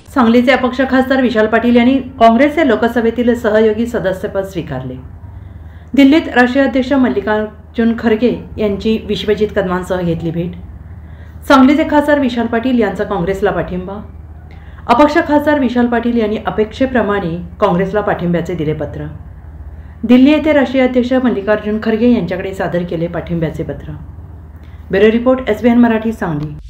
सांगलीचे अपक्ष खासदार विशाल पाटील यांनी काँग्रेसचे लोकसभेतील सहयोगी सदस्यपद स्वीकारले। दिल्लीत राष्ट्रीय अध्यक्ष मल्लिकार्जुन खरगे यांची विश्वजित कदमांसह घेतली भेट। सांगलीचे खासदार विशाल पाटील यांचा काँग्रेसला पाठिंबा। अपक्ष खासदार विशाल पाटील यांनी अपेक्षेप्रमाणे काँग्रेसला पाठिंब्याचे दिले पत्र। दिल्ली येथे राष्ट्रीय अध्यक्ष मल्लिकार्जुन खरगे यांच्याकडे सादर केले पाठिंब्याचे पत्र। Bureau report SBN Marathi Sangli.